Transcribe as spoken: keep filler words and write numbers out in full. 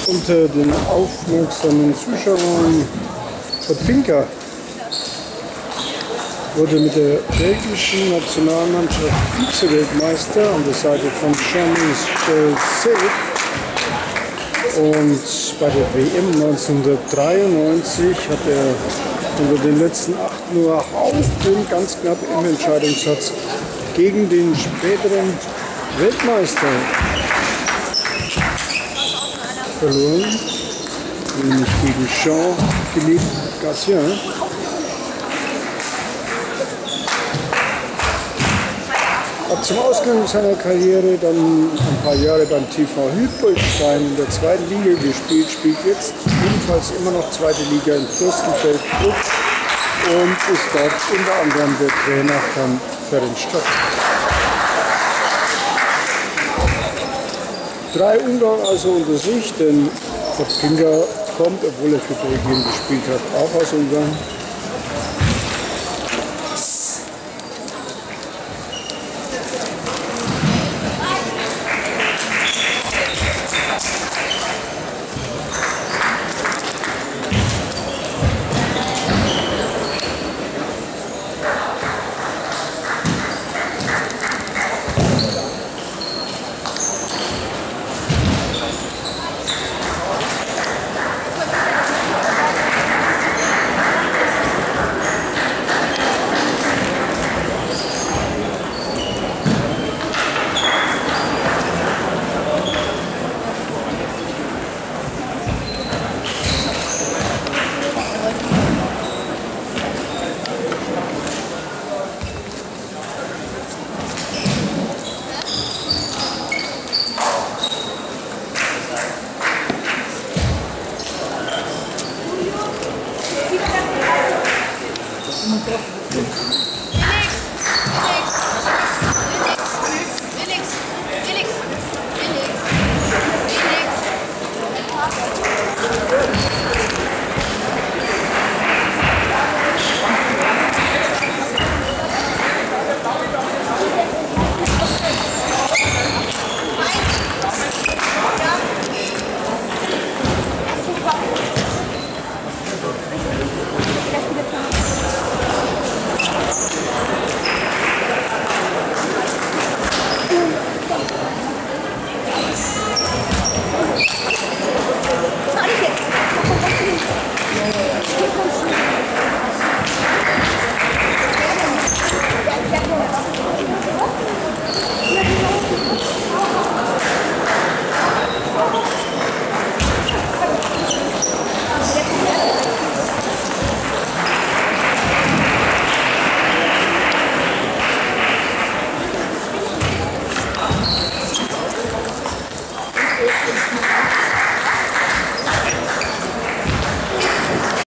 unter den aufmerksamen Zuschauern. Podpinka wurde mit der belgischen Nationalmannschaft Vize-Weltmeister an der Seite von Jean-Michel Seyf. Und bei der W M neunzehnhundertdreiundneunzig hat er unter den letzten acht nur Haufen ganz knapp im Entscheidungssatz gegen den späteren Weltmeister verloren, nämlich gegen Jean-Philippe Gatien. Hat zum Ausgang seiner Karriere dann ein paar Jahre beim T V Hildburghausen in der zweiten Liga gespielt, spielt jetzt ebenfalls immer noch zweite Liga in Fürstenfeld und ist dort unter anderem der Trainer von Ferencváros. Drei Ungarn also unter sich, denn Podpinka kommt, obwohl er für Belgien gespielt hat, auch aus Ungarn.